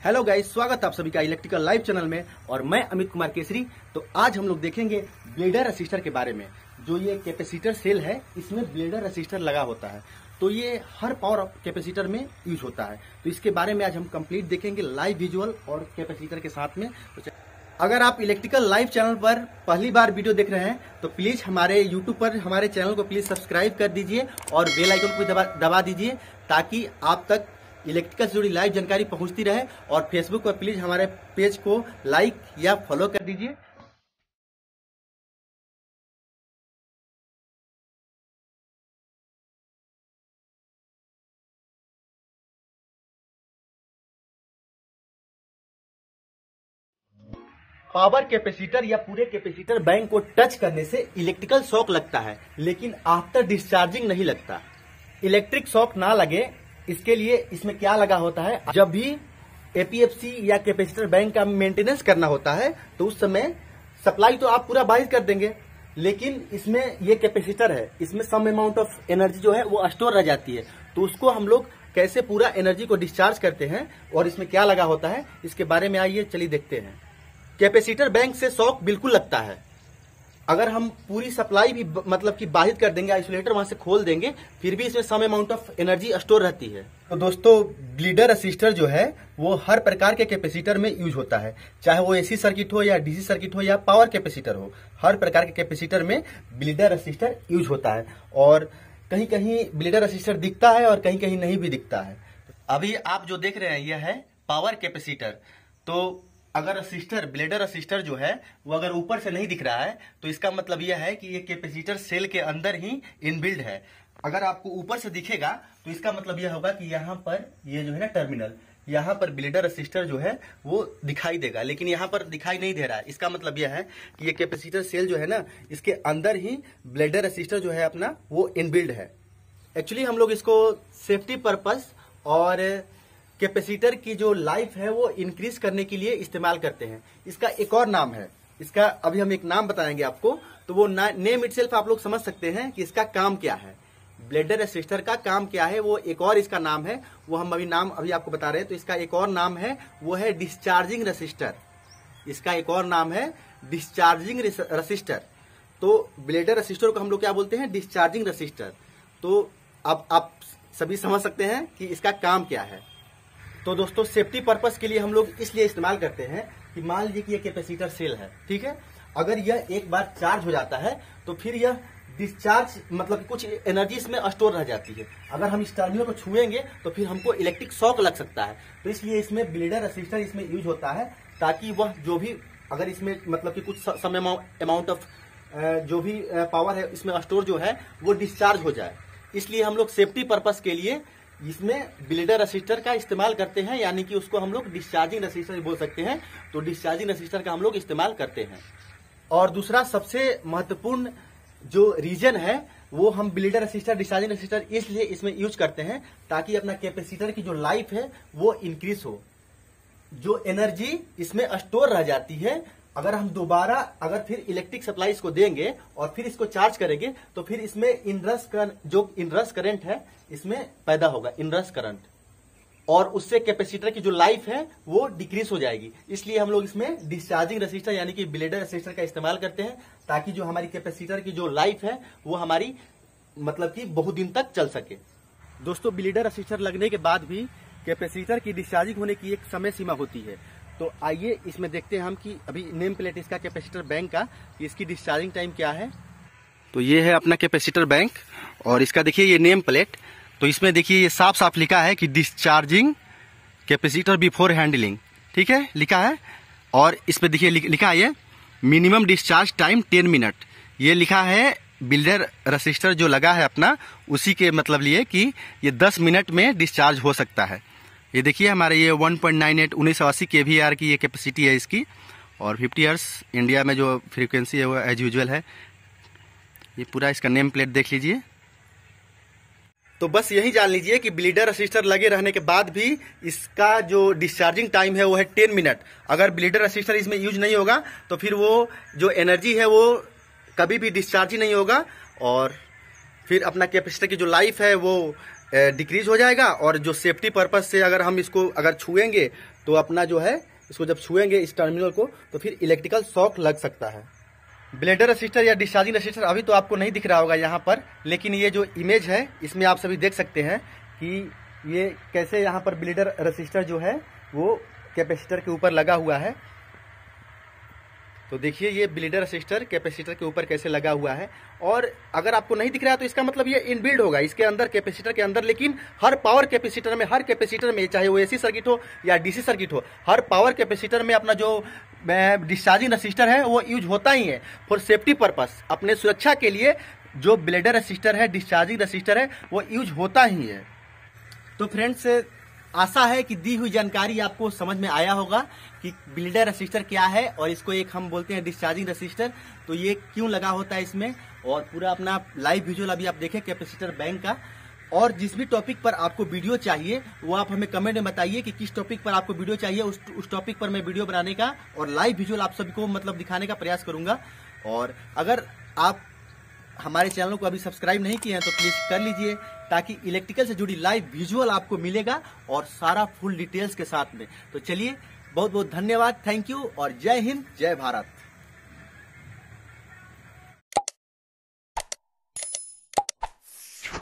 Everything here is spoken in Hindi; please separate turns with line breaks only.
हेलो गाइस, स्वागत है आप सभी का इलेक्ट्रिकल लाइव चैनल में। और मैं अमित कुमार केसरी। तो आज हम लोग देखेंगे ब्लेडर रेसिस्टर के बारे में। जो ये कैपेसिटर सेल है, इसमें ब्लेडर रेसिस्टर लगा होता है। तो ये हर पावर कैपेसिटर में यूज होता है। तो इसके बारे में आज हम कंप्लीट देखेंगे लाइव विजुअल और कैपेसिटर के साथ में। अगर आप इलेक्ट्रिकल लाइव चैनल पर पहली बार वीडियो देख रहे हैं तो प्लीज हमारे यूट्यूब पर हमारे चैनल को प्लीज सब्सक्राइब कर दीजिए और बेल आइकन को दबा दीजिए, ताकि आप तक इलेक्ट्रिकल से जुड़ी लाइव जानकारी पहुंचती रहे। और फेसबुक पर प्लीज हमारे पेज को लाइक या फॉलो कर दीजिए। पावर कैपेसिटर या पूरे कैपेसिटर बैंक को टच करने से इलेक्ट्रिकल शॉक लगता है, लेकिन आफ्टर डिस्चार्जिंग नहीं लगता। इलेक्ट्रिक शॉक ना लगे इसके लिए इसमें क्या लगा होता है, जब भी एपीएफसी या कैपेसिटर बैंक का मेंटेनेंस करना होता है तो उस समय सप्लाई तो आप पूरा बाधित कर देंगे, लेकिन इसमें ये कैपेसिटर है, इसमें सम अमाउंट ऑफ एनर्जी जो है वो स्टोर रह जाती है। तो उसको हम लोग कैसे पूरा एनर्जी को डिस्चार्ज करते हैं और इसमें क्या लगा होता है, इसके बारे में आइए चलिए देखते हैं। कैपेसिटर बैंक से शॉक बिल्कुल लगता है। अगर हम पूरी सप्लाई भी मतलब कि बाधित कर देंगे, आइसोलेटर वहां से खोल देंगे, फिर भी इसमें some amount of energy store रहती है। तो दोस्तों, ब्लीडर रेसिस्टर जो है वो हर प्रकार के कैपेसिटर में यूज होता है, चाहे वो एसी सर्किट हो या डीसी सर्किट हो या पावर कैपेसिटर हो। हर प्रकार के कैपेसिटर में ब्लीडर रेसिस्टर यूज होता है। और कहीं कहीं ब्लीडर रेसिस्टर दिखता है और कहीं कहीं नहीं भी दिखता है। अभी आप जो देख रहे हैं यह है पावर कैपेसिटर। तो अगर रेसिस्टर ब्लेडर रेसिस्टर जो है वो अगर ऊपर से नहीं दिख रहा है तो इसका मतलब यह है कि ये कैपेसिटर सेल के अंदर ही इनबिल्ड है। अगर आपको ऊपर से दिखेगा तो इसका मतलब यह होगा कि यहाँ पर ये जो है ना टर्मिनल, यहाँ पर ब्लेडर रेसिस्टर जो है वो दिखाई देगा, लेकिन यहाँ पर दिखाई नहीं दे रहा है। इसका मतलब यह है कि ये कैपेसिटर सेल जो है ना, इसके अंदर ही ब्लेडर रेसिस्टर जो है अपना वो इनबिल्ड है। एक्चुअली हम लोग इसको सेफ्टी पर्पस और कैपेसिटर की जो लाइफ है वो इंक्रीज करने के लिए इस्तेमाल करते हैं। इसका एक और नाम है, इसका अभी हम एक नाम बताएंगे आपको, तो वो नेम इटसेल्फ आप लोग समझ सकते हैं कि इसका काम क्या है। ब्लेडर रेसिस्टर का काम क्या है, वो एक और इसका नाम है, वो हम नाम आपको बता रहे हैं। तो इसका एक और नाम है, वो है डिस्चार्जिंग रेसिस्टर। इसका एक और नाम है डिस्चार्जिंग रेसिस्टर। तो ब्लेडर रेसिस्टर को हम लोग क्या बोलते हैं, डिस्चार्जिंग रेसिस्टर। तो अब आप सभी समझ सकते हैं कि इसका काम क्या है। तो दोस्तों, सेफ्टी पर्पस के लिए हम लोग इसलिए इस्तेमाल करते हैं कि मान लीजिए कि ये कैपेसिटर सेल है, ठीक है। अगर यह एक बार चार्ज हो जाता है तो फिर यह डिस्चार्ज मतलब कुछ एनर्जी इसमें स्टोर रह जाती है। अगर हम इस टर्मिनल को छुएंगे तो फिर हमको इलेक्ट्रिक शॉक लग सकता है। तो इसलिए इसमें ब्लेडर रेसिस्टर इसमें यूज होता है, ताकि वह जो भी अगर इसमें मतलब कि कुछ समय अमाउंट ऑफ जो भी पावर है इसमें स्टोर जो है वो डिस्चार्ज हो जाए। इसलिए हम लोग सेफ्टी पर्पस के लिए इसमें ब्लेडर रेसिस्टर का इस्तेमाल करते हैं, यानी कि उसको हम लोग डिस्चार्जिंग रेसिस्टर बोल सकते हैं। तो डिस्चार्जिंग रेसिस्टर का हम लोग इस्तेमाल करते हैं। और दूसरा सबसे महत्वपूर्ण जो रीजन है, वो हम ब्लेडर रेसिस्टर डिस्चार्जिंग रेसिस्टर इसलिए इसमें यूज करते हैं ताकि अपना कैपेसिटर की जो लाइफ है वो इंक्रीज हो। जो एनर्जी इसमें स्टोर रह जाती है, अगर हम दोबारा अगर फिर इलेक्ट्रिक सप्लाई इसको देंगे और फिर इसको चार्ज करेंगे तो फिर इसमें इनरस करंट है इसमें पैदा होगा, इनरस करंट, और उससे कैपेसिटर की जो लाइफ है वो डिक्रीज हो जाएगी। इसलिए हम लोग इसमें डिस्चार्जिंग रेसिस्टर यानी कि ब्लेडर रेसिस्टर का इस्तेमाल करते हैं, ताकि जो हमारी कैपेसिटर की जो लाइफ है वो हमारी मतलब कि बहुत दिन तक चल सके। दोस्तों, ब्लेडर रेसिस्टर लगने के बाद भी कैपेसिटर की डिस्चार्जिंग होने की एक समय सीमा होती है। तो आइए इसमें देखते हैं हम कि अभी नेम प्लेट इसका कैपेसिटर बैंक का, इसकी डिस्चार्जिंग टाइम क्या है। तो ये है अपना कैपेसिटर बैंक और इसका देखिए ये नेम प्लेट। तो इसमें देखिए ये साफ साफ लिखा है कि डिस्चार्जिंग कैपेसिटर बिफोर हैंडलिंग, ठीक है, लिखा है। और इसमें देखिए लिखा है ये मिनिमम डिस्चार्ज टाइम 10 मिनट। ये लिखा है ब्लेडर रेसिस्टर जो लगा है अपना, उसी के मतलब लिए कि ये 10 मिनट में डिस्चार्ज हो सकता है। ये देखिए हमारे ये 1.98 1980 kVAR की ये कैपेसिटी है इसकी, और 50 हर्ट्ज इंडिया में जो फ्रीक्वेंसी है वो एज यूजुअल है। ये पूरा इसका नेम प्लेट देख लीजिए। तो बस यही जान लीजिए कि ब्लेडर रेसिस्टर लगे रहने के बाद भी इसका जो डिस्चार्जिंग टाइम है वो है 10 मिनट। अगर ब्लेडर रेसिस्टर इसमें यूज नहीं होगा तो फिर वो जो एनर्जी है वो कभी भी डिस्चार्ज ही नहीं होगा, और फिर अपना कैपेसिटर की जो लाइफ है वो डिक्रीज हो जाएगा। और जो सेफ्टी पर्पज से अगर हम इसको अगर छुएंगे तो अपना जो है इसको जब छुएंगे इस टर्मिनल को तो फिर इलेक्ट्रिकल शॉक लग सकता है। ब्लेडर रेसिस्टर या डिस्चार्जिंग रेसिस्टर अभी तो आपको नहीं दिख रहा होगा यहाँ पर, लेकिन ये जो इमेज है इसमें आप सभी देख सकते हैं कि ये कैसे यहाँ पर ब्लेडर रेसिस्टर जो है वो कैपेसिटर के ऊपर लगा हुआ है। तो देखिए ये ब्लेडर रेसिस्टर कैपेसिटर के ऊपर कैसे लगा हुआ है। और अगर आपको नहीं दिख रहा है तो इसका मतलब ये इनबिल्ड होगा इसके अंदर, कैपेसिटर के अंदर। लेकिन हर पावर कैपेसिटर में, हर कैपेसिटर में, चाहे वो एसी सर्किट हो या डीसी सर्किट हो, हर पावर कैपेसिटर में अपना जो डिस्चार्जिंग रेसिस्टर है वो यूज होता ही है फॉर सेफ्टी पर्पस। अपने सुरक्षा के लिए जो ब्लेडर रेसिस्टर है, डिस्चार्जिंग रेसिस्टर है, वो यूज होता ही है। तो फ्रेंड्स, आशा है कि दी हुई जानकारी आपको समझ में आया होगा कि ब्लेडर रेसिस्टर क्या है और इसको एक हम बोलते हैं डिस्चार्जिंग रेसिस्टर। तो ये क्यों लगा होता है इसमें, और पूरा अपना लाइव विजुअल अभी आप देखें कैपेसिटर बैंक का। और जिस भी टॉपिक पर आपको वीडियो चाहिए वो आप हमें कमेंट में बताइए कि किस टॉपिक पर आपको वीडियो चाहिए। उस टॉपिक पर मैं वीडियो बनाने का और लाइव विजुअल आप सभी को मतलब दिखाने का प्रयास करूंगा। और अगर आप हमारे चैनल को अभी सब्सक्राइब नहीं किए हैं तो प्लीज कर लीजिए, ताकि इलेक्ट्रिकल से जुड़ी लाइव विजुअल आपको मिलेगा और सारा फुल डिटेल्स के साथ में। तो चलिए, बहुत बहुत धन्यवाद, थैंक यू और जय हिंद, जय भारत।